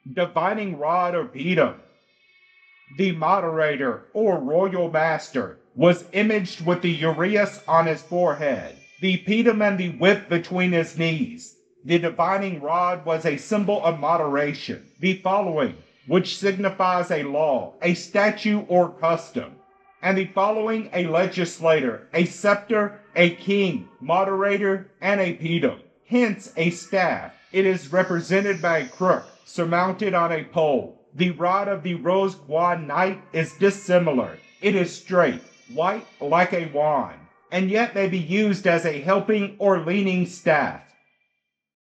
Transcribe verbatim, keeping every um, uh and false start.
Divining rod or Pedum. The Moderator, or Royal Master, was imaged with the ureus on his forehead, the pedum and the whip between his knees. The divining rod was a symbol of moderation. The following, which signifies a law, a statute, or custom. And the following, a legislator, a scepter, a king, moderator, and a pedum. Hence, a staff. It is represented by a crook, surmounted on a pole. The rod of the rose-guad knight is dissimilar. It is straight, white like a wand, and yet may be used as a helping or leaning staff.